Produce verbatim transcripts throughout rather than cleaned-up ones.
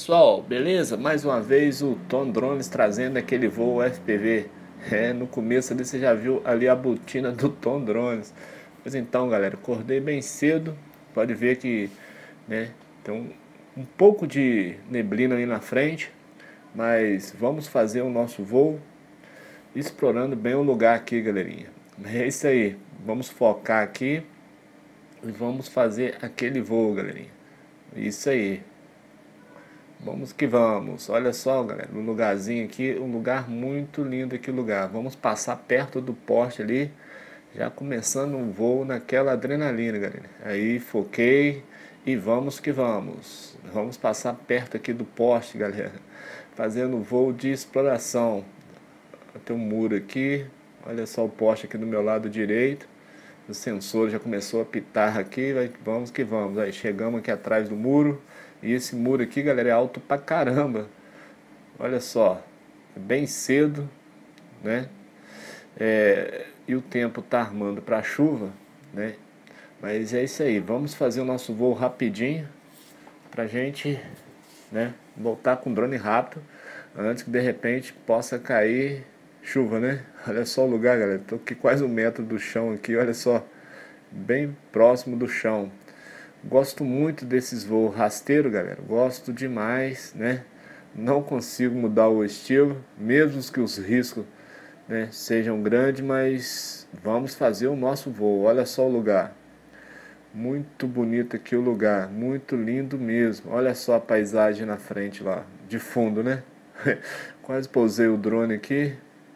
pessoal, beleza? Mais uma vez o Tom Drones trazendo aquele voo F P V. É, no começo ali você já viu ali a botina do Tom Drones. Pois então, galera, acordei bem cedo. Pode ver que, né, tem um, um pouco de neblina ali na frente, mas vamos fazer o nosso voo explorando bem o lugar aqui, galerinha. É isso aí, vamos focar aqui e vamos fazer aquele voo, galerinha. Isso aí. Vamos que vamos. Olha só, galera, um lugarzinho aqui, um lugar muito lindo aqui, lugar. Vamos passar perto do poste ali, já começando um voo naquela adrenalina, galera. Aí foquei e vamos que vamos. Vamos passar perto aqui do poste, galera, fazendo um voo de exploração. Tem um muro aqui. Olha só o poste aqui do meu lado direito. O sensor já começou a pitar aqui, vai, vamos que vamos. Aí chegamos aqui atrás do muro. E esse muro aqui, galera, é alto pra caramba. Olha só, bem cedo, né? É, e o tempo tá armando pra chuva, né? Mas é isso aí, vamos fazer o nosso voo rapidinho pra gente, né, voltar com o drone rápido antes que de repente possa cair chuva, né? Olha só o lugar, galera. Tô aqui quase um metro do chão aqui, olha só, bem próximo do chão. Gosto muito desses voos rasteiros, galera. Gosto demais, né? Não consigo mudar o estilo, mesmo que os riscos, né, sejam grandes, mas vamos fazer o nosso voo. Olha só o lugar. Muito bonito aqui o lugar, muito lindo mesmo. Olha só a paisagem na frente lá, de fundo, né? Quase pousei o drone aqui.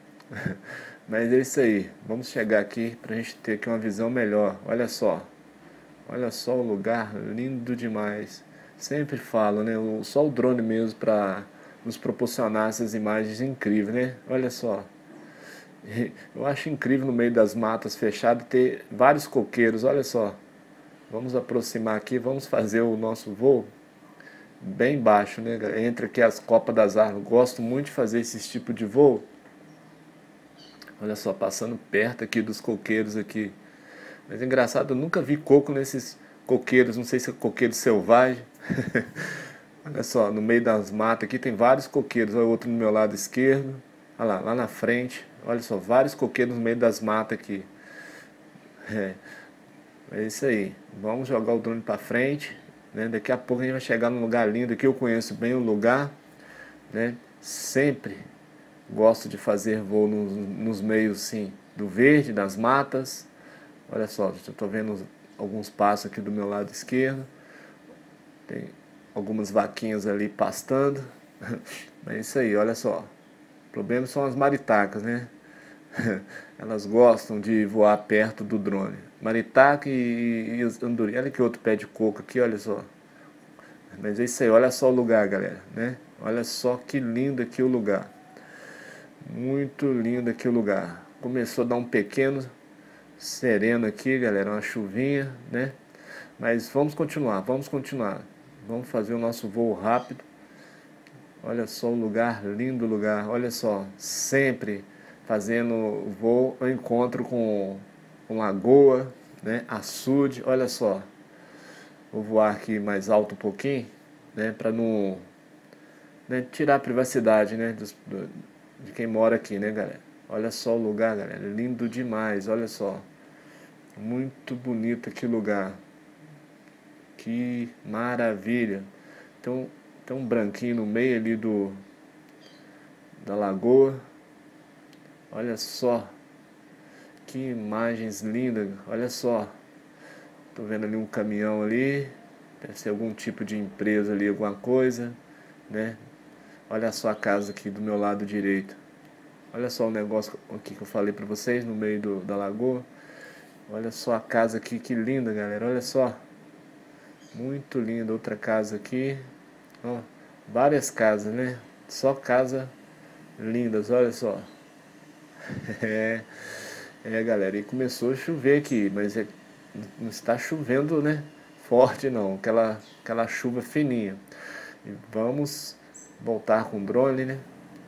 Mas é isso aí. Vamos chegar aqui pra gente ter aqui uma visão melhor. Olha só. Olha só o lugar, lindo demais. Sempre falo, né? Só o drone mesmo para nos proporcionar essas imagens incríveis, né? Olha só. Eu acho incrível no meio das matas fechadas ter vários coqueiros, olha só. Vamos aproximar aqui, vamos fazer o nosso voo bem baixo, né? Entre aqui as copas das árvores. Gosto muito de fazer esse tipo de voo. Olha só, passando perto aqui dos coqueiros aqui. Mas é engraçado, eu nunca vi coco nesses coqueiros, não sei se é coqueiro selvagem. Olha só, no meio das matas aqui tem vários coqueiros, olha o outro no meu lado esquerdo. Olha lá, lá na frente, olha só, vários coqueiros no meio das matas aqui. É, é isso aí, vamos jogar o drone para frente, né? Daqui a pouco a gente vai chegar num lugar lindo aqui, eu conheço bem o lugar, né? Sempre gosto de fazer voo nos, nos meios, sim, do verde, das matas. Olha só, estou vendo alguns passos aqui do meu lado esquerdo. Tem algumas vaquinhas ali pastando. É isso aí, olha só. O problema são as maritacas, né? Elas gostam de voar perto do drone. Maritaca e, e andorinha. Olha que outro pé de coco aqui, olha só. Mas é isso aí, olha só o lugar, galera, né? Olha só que lindo aqui o lugar. Muito lindo aqui o lugar. Começou a dar um pequeno sereno aqui, galera, uma chuvinha, né? Mas vamos continuar, vamos continuar. Vamos fazer o nosso voo rápido. Olha só o lugar, lindo lugar. Olha só, sempre fazendo voo, eu encontro com, com lagoa, né? Açude, olha só. Vou voar aqui mais alto um pouquinho, né? Para não, né, tirar a privacidade, né? Dos, do, de quem mora aqui, né, galera? Olha só o lugar, galera, lindo demais, olha só. Muito bonito aqui o lugar. Que maravilha. Então, tem um branquinho no meio ali do da lagoa. Olha só. Que imagens lindas. Olha só. Tô vendo ali um caminhão ali. Deve ser algum tipo de empresa ali, alguma coisa, né? Olha só a casa aqui do meu lado direito. Olha só o negócio aqui que eu falei pra vocês no meio do, da lagoa. Olha só a casa aqui, que linda, galera. Olha só. Muito linda. Outra casa aqui. Ó, várias casas, né? Só casa lindas, olha só. É, é, galera. E começou a chover aqui, mas é, não está chovendo, né? Forte não. Aquela, aquela chuva fininha. E vamos voltar com o drone, né?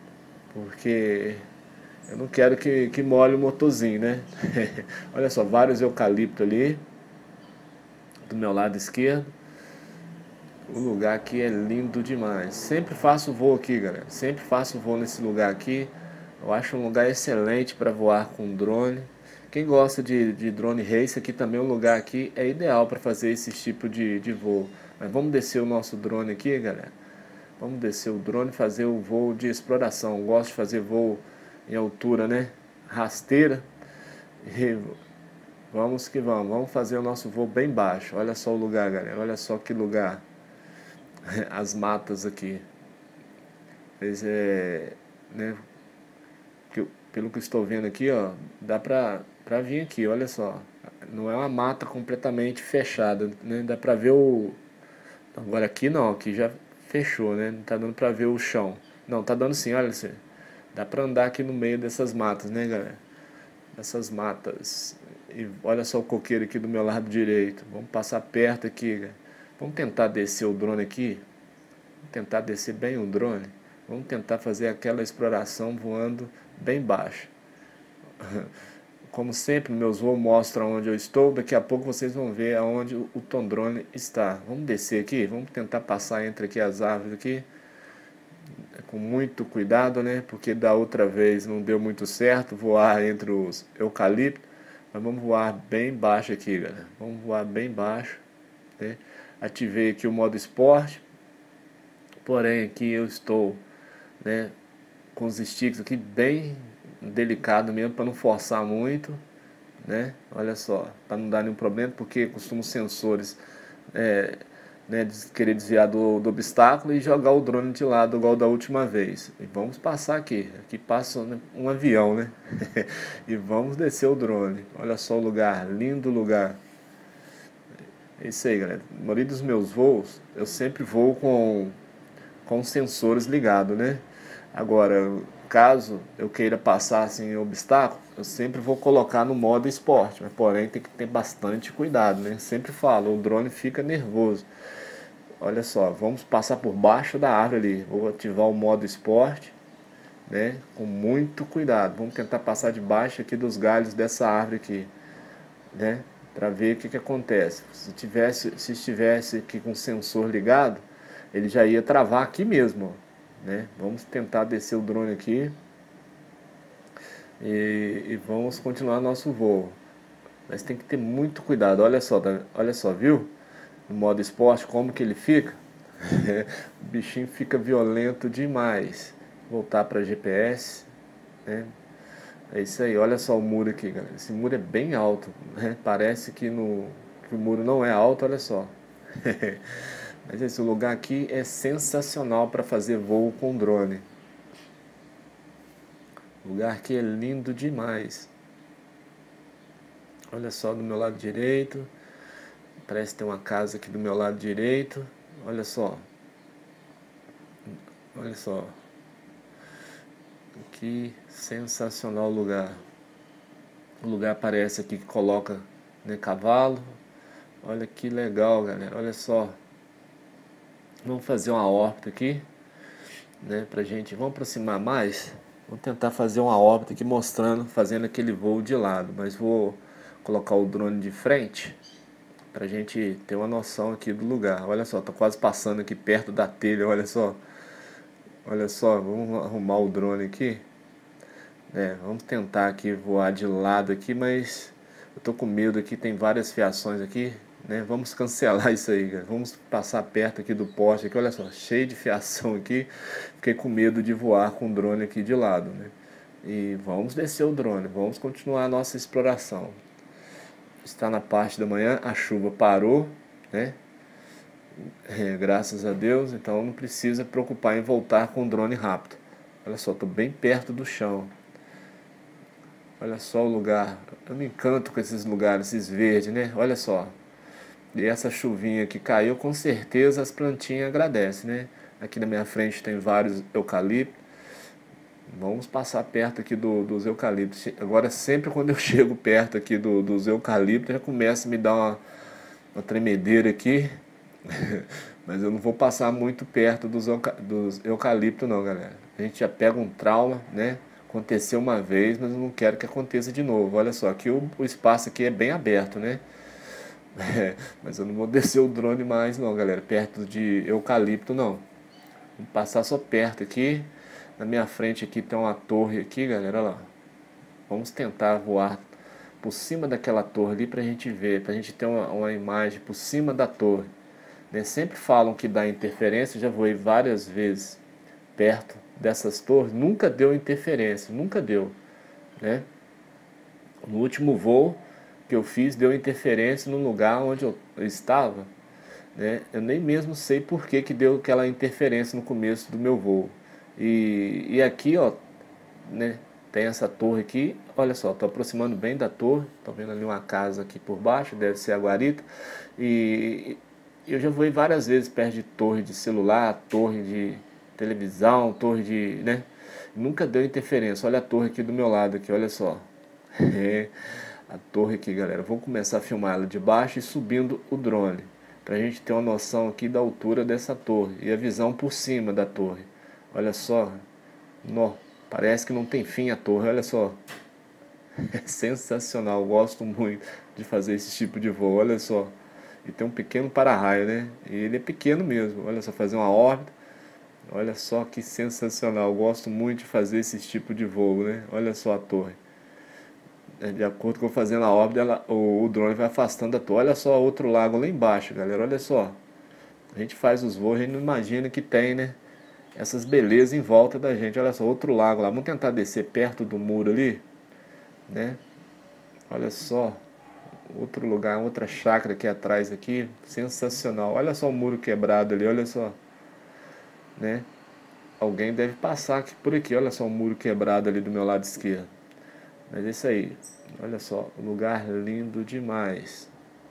Porque eu não quero que, que molhe o motorzinho, né? Olha só, vários eucaliptos ali do meu lado esquerdo. O lugar aqui é lindo demais. Sempre faço voo aqui, galera. Sempre faço voo nesse lugar aqui. Eu acho um lugar excelente para voar com drone. Quem gosta de, de drone race, aqui também o lugar aqui é ideal para fazer esse tipo de, de voo. Mas vamos descer o nosso drone aqui, galera. Vamos descer o drone e fazer o voo de exploração. Eu gosto de fazer voo em altura, né? Rasteira. E vamos que vamos. Vamos fazer o nosso voo bem baixo. Olha só o lugar, galera. Olha só que lugar. As matas aqui. Mas é, né, que, pelo que eu estou vendo aqui, ó, dá pra, pra vir aqui, olha só. Não é uma mata completamente fechada, né? Dá pra ver o... Agora aqui não, aqui já fechou, né? Não tá dando pra ver o chão. Não, tá dando sim, olha assim. Dá pra andar aqui no meio dessas matas, né, galera? Dessas matas. E olha só o coqueiro aqui do meu lado direito. Vamos passar perto aqui, galera. Vamos tentar descer o drone aqui. Vamos tentar descer bem o drone. Vamos tentar fazer aquela exploração voando bem baixo. Como sempre, meus voos mostram onde eu estou. Daqui a pouco vocês vão ver aonde o Tom Drone está. Vamos descer aqui, vamos tentar passar entre aqui as árvores aqui, com muito cuidado, né? Porque da outra vez não deu muito certo voar entre os eucaliptos. Mas vamos voar bem baixo aqui, galera. Vamos voar bem baixo, né? Ativei aqui o modo esporte. Porém aqui eu estou, né, com os sticks aqui bem delicado mesmo, para não forçar muito, né? Olha só, para não dar nenhum problema, porque costumam os sensores é, né, querer desviar do, do obstáculo e jogar o drone de lado igual da última vez. E vamos passar aqui, aqui passa um avião, né? E vamos descer o drone. Olha só o lugar, lindo lugar. É isso aí, galera. A maioria dos meus voos, eu sempre voo com com os sensores ligados, né? Agora, caso eu queira passar assim obstáculo, eu sempre vou colocar no modo esporte, mas porém tem que ter bastante cuidado, né? Sempre falo, o drone fica nervoso. Olha só, vamos passar por baixo da árvore ali. Vou ativar o modo esporte, né? Com muito cuidado. Vamos tentar passar debaixo aqui dos galhos dessa árvore aqui, né? Para ver o que que acontece. Se tivesse, se estivesse aqui com o sensor ligado, ele já ia travar aqui mesmo, ó, né? Vamos tentar descer o drone aqui e, e vamos continuar nosso voo. Mas tem que ter muito cuidado. Olha só, tá, olha só, viu? No modo esporte, como que ele fica? O bichinho fica violento demais. Voltar para G P S, né? É isso aí, olha só o muro aqui, galera. Esse muro é bem alto, né? Parece que, no, que o muro não é alto, olha só. Mas esse lugar aqui é sensacional para fazer voo com drone. O lugar aqui é lindo demais. Olha só do meu lado direito. Parece ter uma casa aqui do meu lado direito. Olha só. Olha só. Que sensacional lugar. O lugar parece aqui que coloca, né, cavalo. Olha que legal, galera. Olha só. Vamos fazer uma órbita aqui, né, pra gente. Vamos aproximar mais. Vou tentar fazer uma órbita aqui mostrando, fazendo aquele voo de lado. Mas vou colocar o drone de frente pra gente ter uma noção aqui do lugar. Olha só, tô quase passando aqui perto da telha, olha só. Olha só, vamos arrumar o drone aqui. É, vamos tentar aqui voar de lado aqui, mas eu tô com medo aqui, tem várias fiações aqui, né? Vamos cancelar isso aí, cara. Vamos passar perto aqui do poste aqui, olha só, cheio de fiação aqui. Fiquei com medo de voar com o drone aqui de lado, né? E vamos descer o drone, vamos continuar a nossa exploração. Está na parte da manhã, a chuva parou, né? É, graças a Deus, então não precisa preocupar em voltar com o drone rápido. Olha só, estou bem perto do chão. Olha só o lugar. Eu me encanto com esses lugares, esses verdes, né? Olha só. E essa chuvinha que caiu, com certeza as plantinhas agradecem, né? Aqui na minha frente tem vários eucaliptos. Vamos passar perto aqui do, dos eucaliptos. Agora sempre quando eu chego perto aqui do, dos eucaliptos, já começa a me dar uma, uma tremedeira aqui. Mas eu não vou passar muito perto dos, dos eucaliptos não, galera. A gente já pega um trauma, né? Aconteceu uma vez, mas eu não quero que aconteça de novo. Olha só, aqui o, o espaço aqui é bem aberto, né? É, mas eu não vou descer o drone mais não, galera, perto de eucalipto não. Vou passar só perto aqui. Na minha frente aqui tem uma torre aqui, galera, olha lá. Vamos tentar voar por cima daquela torre ali pra gente ver, pra gente ter uma, uma imagem por cima da torre. Né? Sempre falam que dá interferência, já voei várias vezes perto dessas torres, nunca deu interferência, nunca deu, né? No último voo que eu fiz deu interferência no lugar onde eu estava, né? Eu nem mesmo sei por que que deu aquela interferência no começo do meu voo. E, e aqui, ó, né, tem essa torre aqui, olha só, tô aproximando bem da torre, tô vendo ali uma casa aqui por baixo, deve ser a guarita, e eu já voei várias vezes perto de torre de celular, torre de televisão, torre de, né, nunca deu interferência. Olha a torre aqui do meu lado aqui, olha só. É, a torre aqui, galera, vou começar a filmar ela de baixo e subindo o drone, pra gente ter uma noção aqui da altura dessa torre e a visão por cima da torre. Olha só, nó, parece que não tem fim a torre, olha só. É sensacional, gosto muito de fazer esse tipo de voo, olha só. E tem um pequeno para-raio, né? E ele é pequeno mesmo, olha só, fazer uma órbita. Olha só que sensacional, gosto muito de fazer esse tipo de voo, né? Olha só a torre. De acordo com eu fazendo a órbita, ela, o, o drone vai afastando a torre. Olha só outro lago lá embaixo, galera, olha só. A gente faz os voos, a gente não imagina que tem, né? Essas belezas em volta da gente. Olha só, outro lago lá. Vamos tentar descer perto do muro ali, né? Olha só, outro lugar, outra chácara aqui atrás aqui, sensacional. Olha só o muro quebrado ali, olha só, né? Alguém deve passar aqui por aqui, olha só o muro quebrado ali do meu lado esquerdo. Mas é isso aí. Olha só, lugar lindo demais.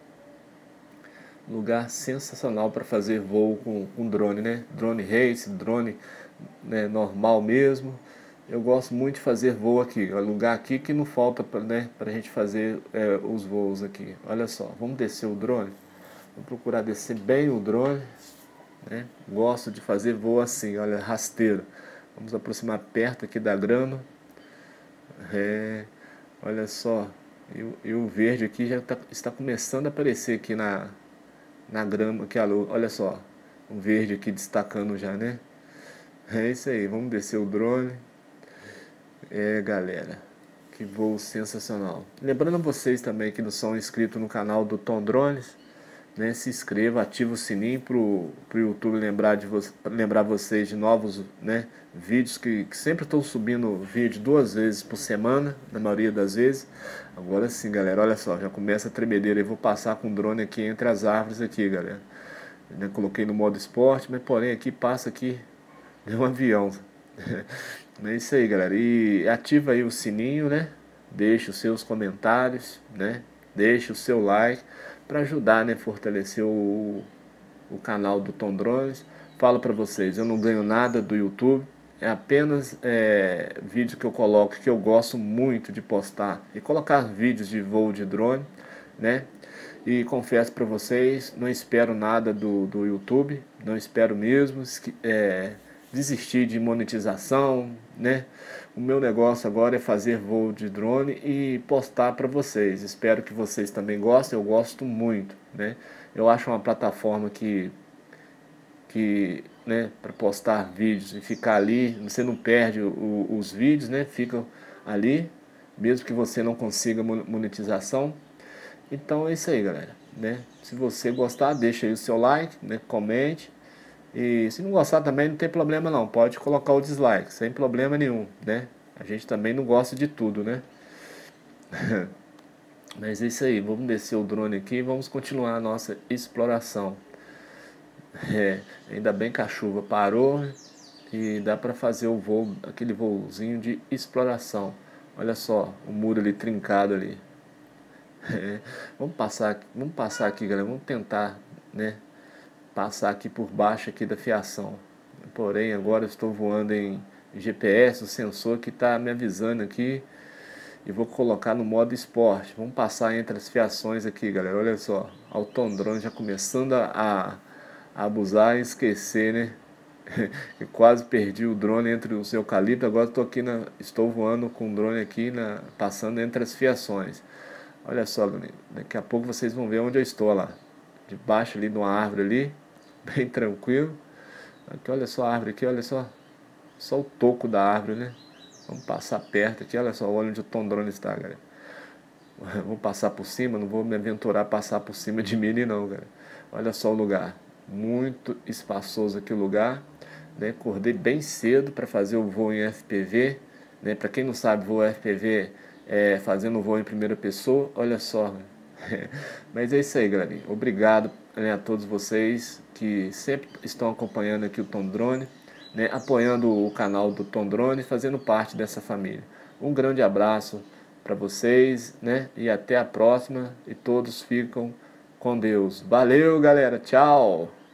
Lugar sensacional para fazer voo com, com drone, né? Drone race, drone, né, normal mesmo. Eu gosto muito de fazer voo aqui. É um lugar aqui que não falta para, né, a gente fazer é, os voos aqui. Olha só, vamos descer o drone. Vou procurar descer bem o drone, né? Gosto de fazer voo assim, olha, rasteiro. Vamos aproximar perto aqui da grama. É, olha só, e o, e o verde aqui já tá, está começando a aparecer aqui na, na grama, que a luz, olha só, o verde aqui destacando já, né? É isso aí, vamos descer o drone. É, galera, que voo sensacional. Lembrando a vocês também que não são inscritos no canal do Tom Drones, né, se inscreva, ativa o sininho para o YouTube lembrar, de vo lembrar vocês de novos, né, vídeos, que, que sempre estou subindo vídeo duas vezes por semana, na maioria das vezes. Agora sim, galera, olha só, já começa a tremedeira. Eu vou passar com o drone aqui entre as árvores aqui, galera. Eu coloquei no modo esporte, mas porém aqui passa aqui de um avião. É isso aí, galera. E ativa aí o sininho, né? Deixa os seus comentários, né? Deixa o seu like para ajudar, né? Fortalecer o, o canal do Tom Drones. Falo para vocês, eu não ganho nada do YouTube. É apenas é, vídeo que eu coloco, que eu gosto muito de postar e colocar vídeos de voo de drone, né? E confesso para vocês, não espero nada do, do YouTube, não espero mesmo é, desistir de monetização, né? O meu negócio agora é fazer voo de drone e postar para vocês. Espero que vocês também gostem, eu gosto muito, né? Eu acho uma plataforma que, que né, para postar vídeos e ficar ali, você não perde o, os vídeos, né? Ficam ali, mesmo que você não consiga monetização. Então é isso aí, galera, né? Se você gostar, deixa aí o seu like, né? Comente. E se não gostar também não tem problema não, pode colocar o dislike, sem problema nenhum, né? A gente também não gosta de tudo, né? Mas é isso aí, vamos descer o drone aqui e vamos continuar a nossa exploração. É, ainda bem que a chuva parou e dá para fazer o voo, aquele voozinho de exploração. Olha só, o muro ali trincado ali. É, vamos passar, vamos passar aqui, galera. Vamos tentar, né, passar aqui por baixo aqui da fiação. Porém, agora eu estou voando em G P S, o sensor que está me avisando aqui. E vou colocar no modo esporte. Vamos passar entre as fiações aqui, galera. Olha só, o Tom Drone já começando a, a abusar e esquecer, né? Eu quase perdi o drone entre os eucaliptos. Agora estou aqui na, estou voando com o drone aqui na, passando entre as fiações. Olha só, galera, daqui a pouco vocês vão ver onde eu estou lá. Debaixo ali de uma árvore ali, bem tranquilo. Aqui, olha só a árvore aqui, olha só. Só o toco da árvore, né? Vamos passar perto aqui, olha só, olha onde o Tom Drone está, galera. Vou passar por cima, não vou me aventurar a passar por cima de Mini não, galera. Olha só o lugar, muito espaçoso aqui o lugar, né? Acordei bem cedo para fazer o voo em F P V, né? Para quem não sabe, voo F P V é fazendo voo em primeira pessoa, olha só. Mas é isso aí, galerinha. Obrigado, né, a todos vocês que sempre estão acompanhando aqui o Tom Drone, né, apoiando o canal do Tom Drone, fazendo parte dessa família. Um grande abraço para vocês, né, e até a próxima, e todos ficam com Deus. Valeu, galera, tchau!